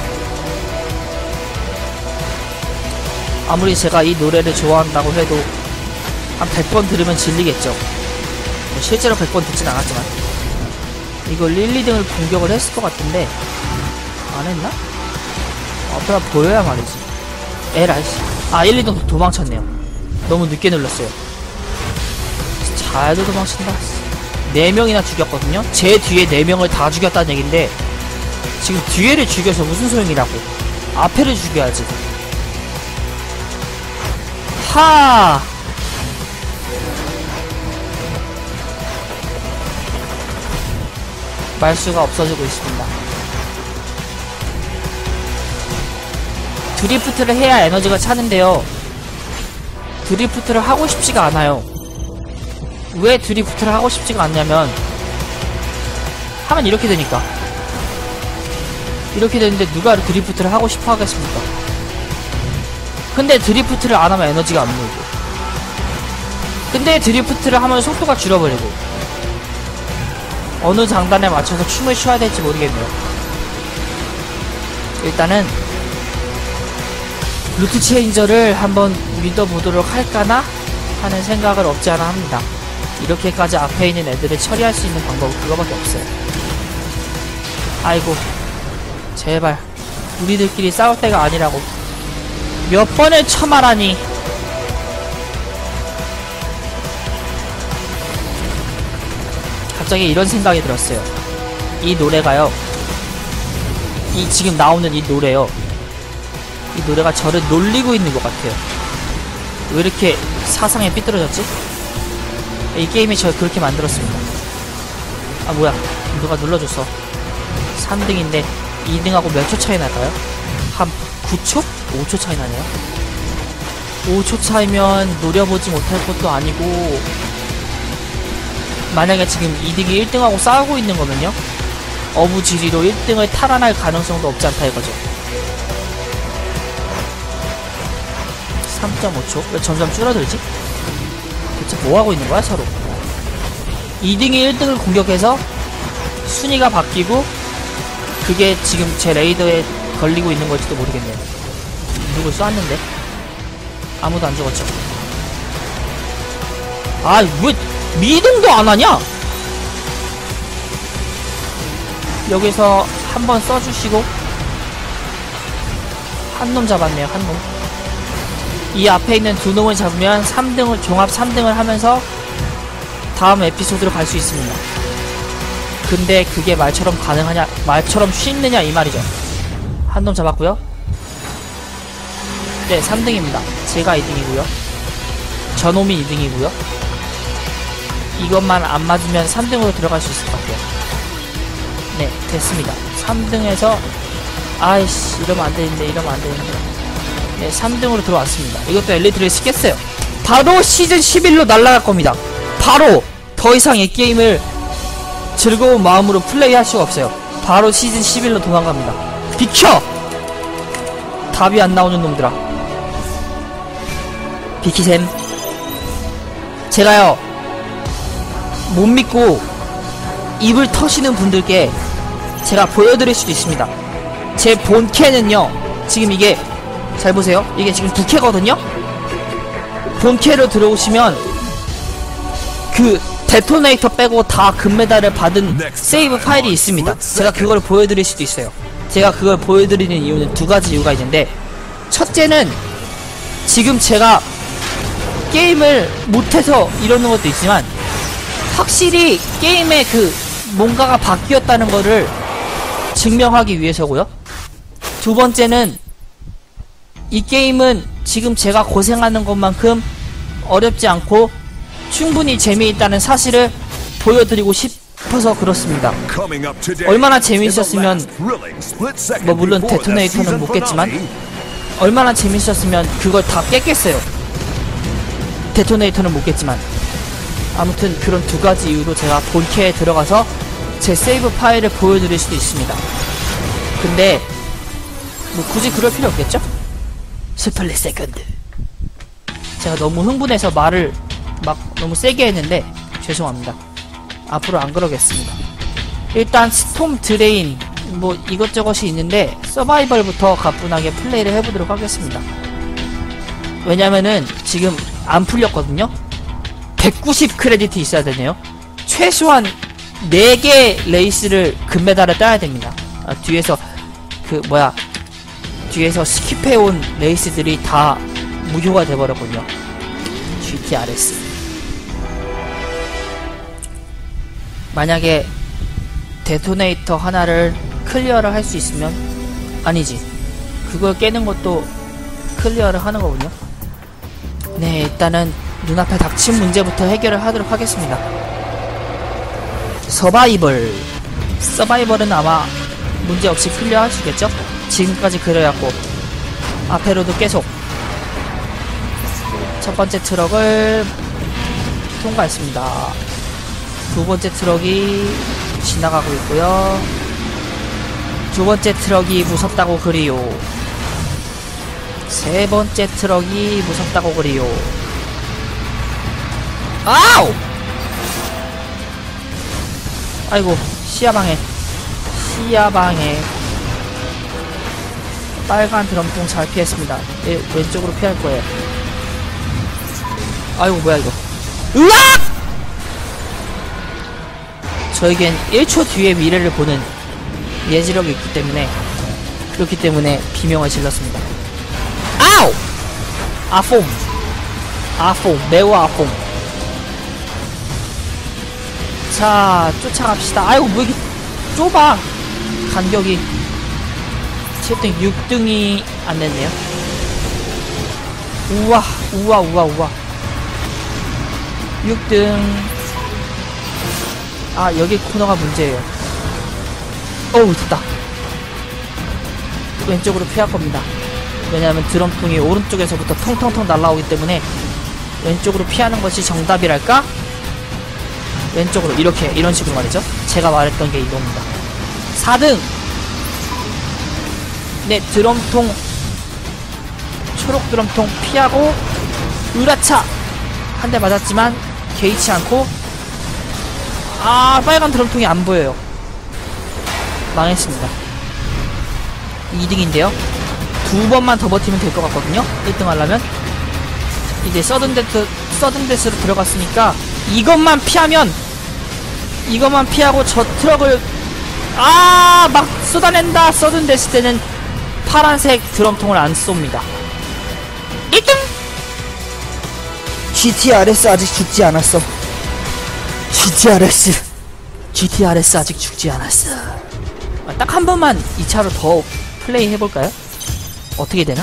아무리 제가 이 노래를 좋아한다고 해도 한 100번 들으면 질리겠죠. 실제로 100번 듣진 않았지만 이걸 1, 2등을 공격을 했을 것 같은데 안 했나? 앞에가 보여야 말이지. 에라이씨. 1, 2등 도망쳤네요. 너무 늦게 눌렀어요. 잘도 도망친다. 4명이나 죽였거든요. 제 뒤에 4명을 다 죽였다는 얘긴데 지금 뒤에를 죽여서 무슨 소용이라고. 앞에를 죽여야지. 하! 말수가 없어지고 있습니다. 드리프트를 해야 에너지가 차는데요. 드리프트를 하고 싶지가 않아요. 왜 드리프트를 하고 싶지가 않냐면 하면 이렇게 되니까. 이렇게 되는데 누가 드리프트를 하고 싶어 하겠습니까? 근데 드리프트를 안 하면 에너지가 안 모이고, 근데 드리프트를 하면 속도가 줄어버리고, 어느 장단에 맞춰서 춤을 춰야 될지 모르겠네요. 일단은 루트 체인저를 한번 믿어보도록 할까나 하는 생각을 없지 않아 합니다. 이렇게까지 앞에 있는 애들을 처리할 수 있는 방법은 그거밖에 없어요. 아이고, 제발 우리들끼리 싸울 때가 아니라고. 몇 번을 쳐말하니. 갑자기 이런 생각이 들었어요. 이 노래가요, 이 지금 나오는 이 노래요, 이 노래가 저를 놀리고 있는 것 같아요. 왜 이렇게 사상에 삐뚤어졌지? 이 게임이 저를 그렇게 만들었습니다. 뭐야, 누가 눌러줬어. 3등인데 2등하고 몇 초 차이 날까요? 한 9초? 5초 차이 나네요. 5초 차이면 노려보지 못할 것도 아니고, 만약에 지금 2등이 1등하고 싸우고 있는 거면요, 어부지리로 1등을 탈환할 가능성도 없지 않다 이거죠. 3.5초? 왜 점점 줄어들지? 대체 뭐하고 있는 거야 서로? 2등이 1등을 공격해서 순위가 바뀌고, 그게 지금 제 레이더에 걸리고 있는 걸지도 모르겠네요. 누굴 쐈는데? 아무도 안 죽었죠. 왜 미동도 안 하냐? 여기서 한번 써주시고, 한 놈 잡았네요. 한 놈. 이 앞에 있는 두 놈을 잡으면 3등을, 종합 3등을 하면서 다음 에피소드로 갈 수 있습니다. 근데 그게 말처럼 가능하냐, 말처럼 쉽느냐 이 말이죠. 한 놈 잡았고요. 네, 3등입니다. 제가 2등이고요. 저놈이 2등이고요. 이것만 안 맞으면 3등으로 들어갈 수 있을 것 같아요. 네, 됐습니다. 3등에서 아이씨, 이러면 안 되는데, 이러면 안 되는데. 네, 3등으로 들어왔습니다. 이것도 엘리트레이스 깼어요. 바로 시즌 11로 날아갈 겁니다. 바로! 더 이상 이 게임을 즐거운 마음으로 플레이할 수가 없어요. 바로 시즌 11로 도망갑니다. 비켜! 답이 안 나오는 놈들아. 비키셈. 제가요, 못 믿고 입을 터시는 분들께 제가 보여드릴 수도 있습니다. 제 본캐는요, 지금 이게 잘 보세요. 이게 지금 2캐거든요. 본캐로 들어오시면 그 데토네이터 빼고 다 금메달을 받은 세이브 파일이 있습니다. 제가 그걸 보여드릴 수도 있어요. 제가 그걸 보여드리는 이유는 2가지 이유가 있는데, 첫째는 지금 제가 게임을 못해서 이러는 것도 있지만 확실히 게임의 그 뭔가가 바뀌었다는 거를 증명하기 위해서고요. 2번째는 이 게임은 지금 제가 고생하는 것만큼 어렵지 않고 충분히 재미있다는 사실을 보여드리고 싶어서 그렇습니다. 얼마나 재미있었으면, 뭐 물론 데토네이터는 못 깼지만 얼마나 재미있었으면 그걸 다 깼겠어요. 데토네이터는 못 깼지만. 아무튼 그런 2가지 이유로 제가 본캐에 들어가서 제 세이브 파일을 보여드릴 수도 있습니다. 근데 뭐 굳이 그럴 필요 없겠죠? 스플릿 세컨드. 제가 너무 흥분해서 말을 막 너무 세게 했는데 죄송합니다. 앞으로 안 그러겠습니다. 일단 스톰 드레인 뭐 이것저것이 있는데 서바이벌부터 가뿐하게 플레이를 해보도록 하겠습니다. 왜냐면은 지금 안 풀렸거든요. 190 크레디트 있어야 되네요. 최소한 4개 레이스를 금메달을 따야 됩니다. 뒤에서 뒤에서 스킵해온 레이스들이 다 무효가 돼버렸군요. GTRS. 만약에 데토네이터 하나를 클리어를 할 수 있으면, 아니지, 그걸 깨는 것도 클리어를 하는 거군요. 네, 일단은 눈앞에 닥친 문제부터 해결을 하도록 하겠습니다. 서바이벌은 아마 문제없이 클리어 할 수 있겠죠? 지금까지 그래갖고 앞에로도 계속 첫 번째 트럭을 통과했습니다. 2번째 트럭이 지나가고 있고요. 2번째 트럭이 무섭다고 그리요. 3번째 트럭이 무섭다고 그리요. 아우! 아이고, 시야방해. 빨간 드럼통 잘 피했습니다. 왼쪽으로 피할 거예요. 아이고, 뭐야 이거. 으악! 저에겐 1초 뒤에 미래를 보는 예지력이 있기 때문에, 그렇기 때문에 비명을 질렀습니다. 아우! 아폼, 매우 아폼. 자, 쫓아갑시다. 아이고, 뭐 이게 좁아. 간격이. 7등, 6등이 안 됐네요. 우와. 6등. 아, 여기 코너가 문제예요. 어우, 됐다. 왼쪽으로 피할 겁니다. 왜냐하면 드럼통이 오른쪽에서부터 통통통 날라오기 때문에 왼쪽으로 피하는 것이 정답이랄까? 왼쪽으로 이런 식으로 말이죠. 제가 말했던 게 이겁니다. 4등! 네, 드럼통, 초록 드럼통 피하고 으라차! 한 대 맞았지만 개의치 않고, 아, 빨간 드럼통이 안 보여요. 망했습니다. 2등인데요. 2번만 더 버티면 될 것 같거든요. 1등 하려면. 이제 서든데스로 들어갔으니까 이것만 피하고 저 트럭을 막 쏟아낸다. 서든데스 때는 파란색 드럼통을 안 쏩니다. 1등! GTRS 아직 죽지 않았어. GTRS 아직 죽지 않았어. 딱 한 번만 2차로 더 플레이 해볼까요? 어떻게 되나?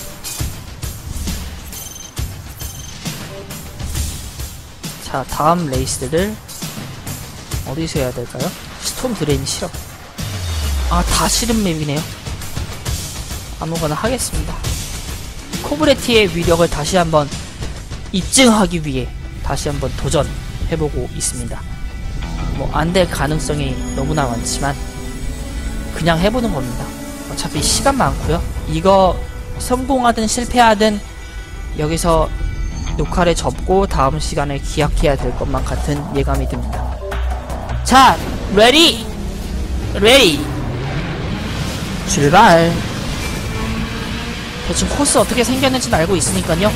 자, 다음 레이스들을 어디서 해야 될까요? 스톰 드레인 싫어. 다 싫은 맵이네요. 아무거나 하겠습니다. 코브레티의 위력을 다시 한번 입증하기 위해 다시 한번 도전해보고 있습니다. 뭐 안 될 가능성이 너무나 많지만 그냥 해보는 겁니다. 어차피 시간 많고요. 이거 성공하든 실패하든 여기서 녹화를 접고 다음 시간에 기약해야 될 것만 같은 예감이 듭니다. 자, 레디! 레디! 출발! 대충 코스 어떻게 생겼는지는 알고 있으니까요.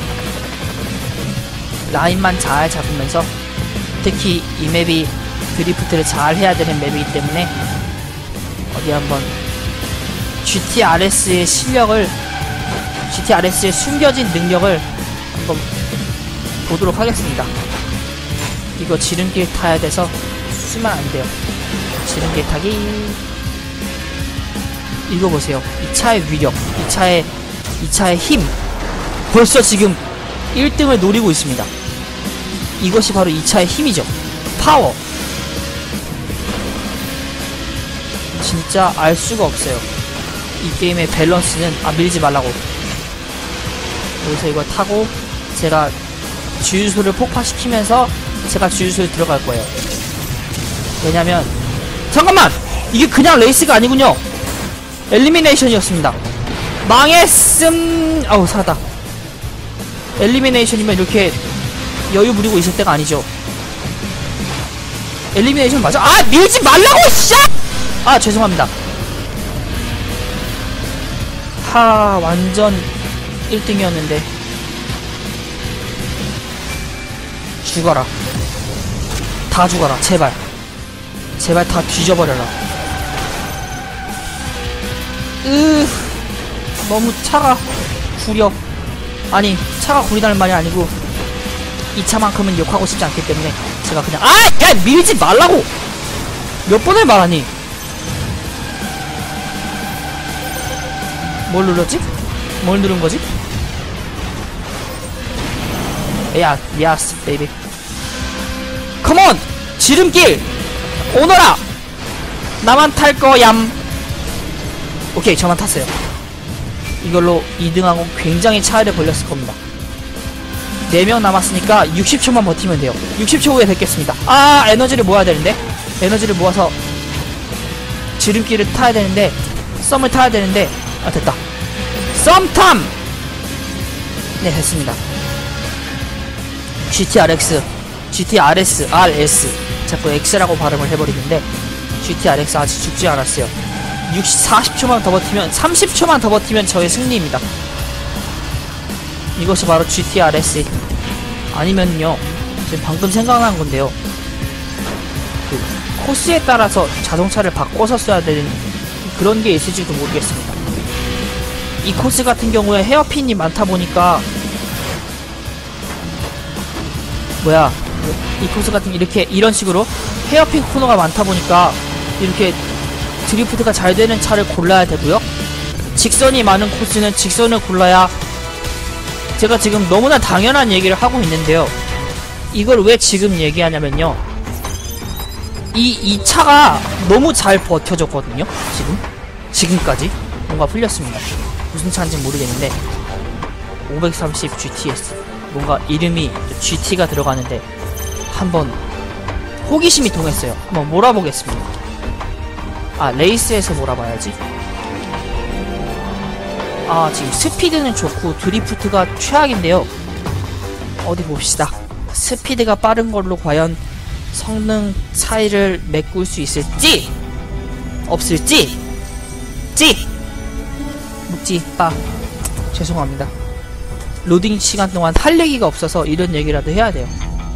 라인만 잘 잡으면서, 특히 이 맵이 드리프트를 잘 해야 되는 맵이기 때문에 어디 한번 GTRS의 실력을, GTRS의 숨겨진 능력을 한번 보도록 하겠습니다. 이거 지름길 타야 돼서 쓰면 안 돼요. 지름길 타기. 이거 보세요. 이 차의 위력, 이 차의 힘. 벌써 지금 1등을 노리고 있습니다. 이것이 바로 이 차의 힘이죠. 파워. 진짜 알 수가 없어요. 이 게임의 밸런스는. 밀지 말라고. 여기서 이거 타고 제가 주유소를 폭파시키면서 제가 주유소에 들어갈 거예요. 왜냐면, 잠깐만! 이게 그냥 레이스가 아니군요. 엘리미네이션이었습니다. 망했음. 아우, 살았다. 엘리미네이션이면 이렇게 여유 부리고 있을 때가 아니죠. 엘리미네이션 맞아? 밀지 말라고, 씨! 죄송합니다. 완전 1등이었는데. 죽어라. 다 죽어라, 제발. 제발 다 뒤져버려라. 너무 차가 구려. 아니, 차가 구리다는 말이 아니고 이 차만큼은 욕하고 싶지 않기 때문에 제가 그냥 야! 밀지 말라고! 몇 번을 말하니? 뭘 눌렀지? 뭘 누른 거지? 야, 야스, 베이비. 컴온! 지름길! 오너라! 나만 탈 거얌. 오케이, 저만 탔어요. 이걸로 2등하고 굉장히 차이를 벌렸을 겁니다. 4명 남았으니까 60초만 버티면 돼요. 60초 후에 뵙겠습니다. 에너지를 모아야 되는데. 에너지를 모아서 지름길을 타야 되는데, 썸을 타야 되는데. 됐다. 썸탐! 네, 됐습니다. GTRS, RS. 자꾸 X라고 발음을 해버리는데, GTRX 아직 죽지 않았어요. 40초만 더 버티면, 30초만 더 버티면 저의 승리입니다. 이것이 바로 GTRS. 아니면요, 지금 방금 생각난 건데요. 그 코스에 따라서 자동차를 바꿔서 써야 되는 그런 게 있을지도 모르겠습니다. 이 코스 같은 경우에 헤어핀이 많다 보니까, 이 코스 같은 이런 식으로 헤어핀 코너가 많다 보니까 이렇게 드리프트가 잘 되는 차를 골라야 되고요. 직선이 많은 코스는 직선을 골라야. 제가 지금 너무나 당연한 얘기를 하고 있는데요. 이걸 왜 지금 얘기하냐면요. 이 차가 너무 잘 버텨줬거든요. 지금까지. 뭔가 풀렸습니다. 무슨 차인지 모르겠는데 530 GTS. 뭔가 이름이 GT가 들어가는데 한번 호기심이 통했어요. 한번 몰아보겠습니다. 레이스에서 몰아봐야지. 지금 스피드는 좋고 드리프트가 최악인데요. 어디 봅시다. 스피드가 빠른 걸로 과연 성능 차이를 메꿀 수 있을지 없을지. 묵지 빠. 죄송합니다. 로딩 시간 동안 할 얘기가 없어서 이런 얘기라도 해야 돼요.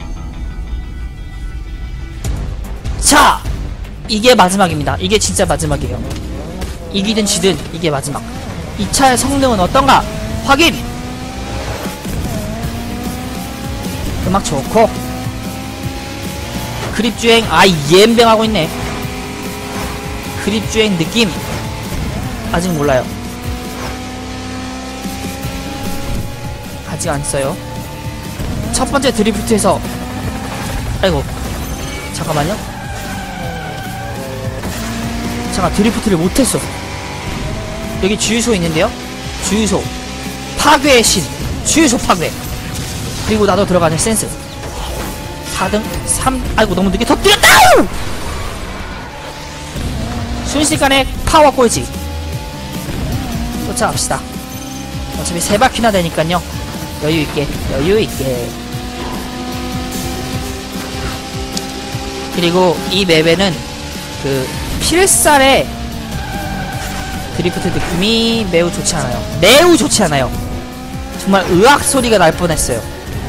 자! 이게 마지막입니다. 이게 진짜 마지막이에요. 이기든 지든 이게 마지막. 이 차의 성능은 어떤가? 확인! 음악 좋고 그립주행 옌뱅하고 있네. 그립주행 느낌 아직 몰라요. 아직 안 써요. 첫 번째 드리프트에서 아이고 잠깐만요. 잠깐 드리프트를 못했어. 여기 주유소 있는데요. 주유소 파괴의 신. 주유소 파괴. 그리고 나도 들어가는 센스. 4등 3. 아이고 너무 늦게 터뜨렸다. 순식간에 파워 꼴찌. 쫓아갑시다. 어차피 3바퀴나 되니깐요. 여유있게, 여유있게. 그리고 이 맵에는 그 필살의 드리프트 느낌이 매우 좋지 않아요. 매우 좋지 않아요. 정말 으악 소리가 날 뻔했어요.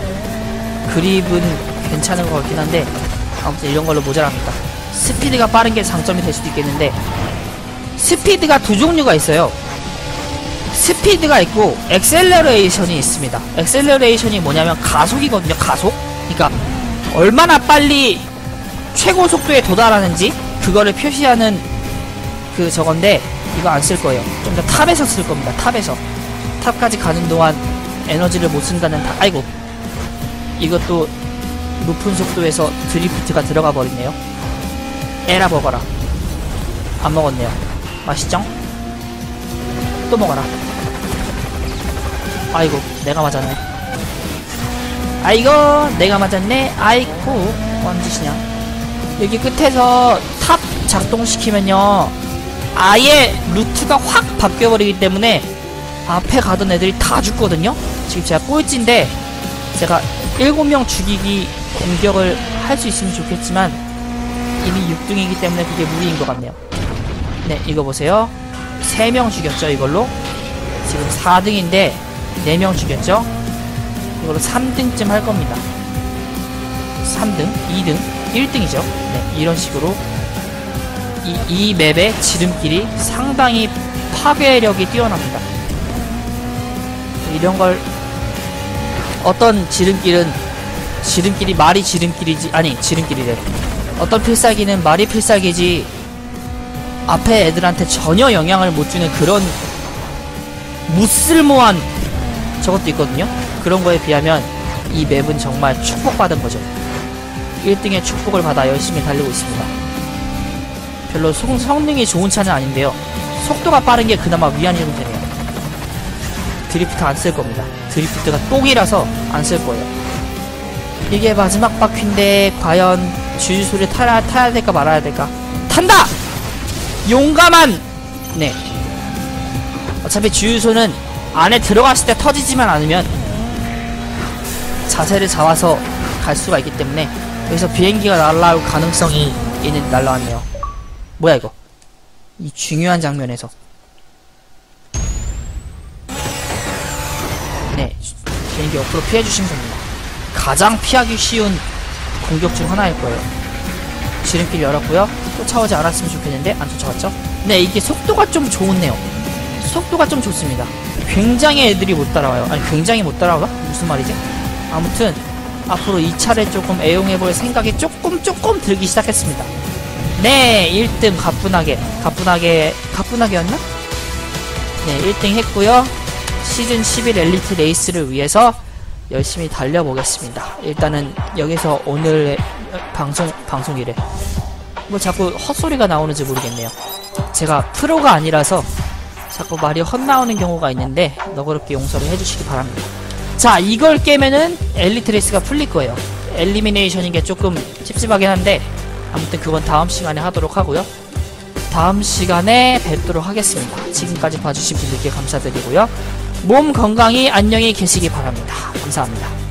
그립은 괜찮은 것 같긴 한데 아무튼 이런 걸로 모자랍니다. 스피드가 빠른 게 장점이 될 수도 있겠는데 스피드가 두 종류가 있어요. 스피드가 있고 엑셀러레이션이 있습니다. 엑셀러레이션이 뭐냐면 가속이거든요. 가속. 그러니까 얼마나 빨리 최고 속도에 도달하는지 그거를 표시하는 그 저건데 이거 안 쓸 거예요. 좀 더 탑에서 쓸 겁니다. 탑에서. 탑까지 가는 동안 에너지를 못 쓴다는 아이고. 이것도 높은 속도에서 드리프트가 들어가 버리네요. 에라 먹어라. 안 먹었네요. 맛있죠? 또 먹어라. 아이고 내가 맞았네. 아이고 내가 맞았네. 아이고 뭔 짓이냐. 여기 끝에서 탑 작동시키면요 아예 루트가 확 바뀌어버리기 때문에 앞에 가던 애들이 다 죽거든요. 지금 제가 꼴찌인데 제가 7명 죽이기 공격을 할 수 있으면 좋겠지만 이미 6등이기 때문에 그게 무리인 것 같네요. 네 이거 보세요. 3명 죽였죠 이걸로. 지금 4등인데 4명 죽였죠. 이걸로 3등쯤 할 겁니다. 3등, 2등, 1등이죠. 네 이런 식으로 이 맵의 지름길이 상당히 파괴력이 뛰어납니다. 이런 걸 어떤 지름길이 말이 지름길이지 아니 지름길이래. 어떤 필살기는 말이 필살기지 앞에 애들한테 전혀 영향을 못 주는 그런 무쓸모한 저것도 있거든요. 그런 거에 비하면 이 맵은 정말 축복받은 거죠. 1등의 축복을 받아 열심히 달리고 있습니다. 별로 성능이 좋은 차는 아닌데요. 속도가 빠른 게 그나마 위안이 좀 되네요. 드리프트 안 쓸 겁니다. 드리프트가 똥이라서 안 쓸 거예요. 이게 마지막 바퀴인데 과연 주유소를 타야 될까 말아야 될까? 탄다! 용감한! 네. 어차피 주유소는 안에 들어갔을 때 터지지만 않으면 자세를 잡아서 갈 수가 있기 때문에 여기서 비행기가 날아올 가능성이 있는 날라왔네요. 뭐야 이거? 이 중요한 장면에서 네 비행기 옆으로 피해주시면 됩니다. 가장 피하기 쉬운 공격 중 하나일 거예요. 지름길 열었고요. 쫓아오지 않았으면 좋겠는데 안 쫓아왔죠? 네 이게 속도가 좀 좋네요. 속도가 좀 좋습니다. 굉장히 애들이 못 따라와요. 아니 굉장히 못 따라와? 무슨 말이지? 아무튼 앞으로 이 차를 조금 애용해볼 생각이 조금 들기 시작했습니다. 네 1등 가뿐하게였나? 네 1등 했고요. 시즌 11 엘리트 레이스를 위해서 열심히 달려보겠습니다. 일단은 여기서 오늘의 방송이래. 뭐 자꾸 헛소리가 나오는지 모르겠네요. 제가 프로가 아니라서 자꾸 말이 헛나오는 경우가 있는데 너그럽게 용서를 해주시기 바랍니다. 자 이걸 깨면은 엘리트 레이스가 풀릴 거예요. 엘리미네이션인 게 조금 찝찝하긴 한데 아무튼 그건 다음 시간에 하도록 하고요. 다음 시간에 뵙도록 하겠습니다. 지금까지 봐주신 분들께 감사드리고요. 몸 건강히 안녕히 계시기 바랍니다. 감사합니다.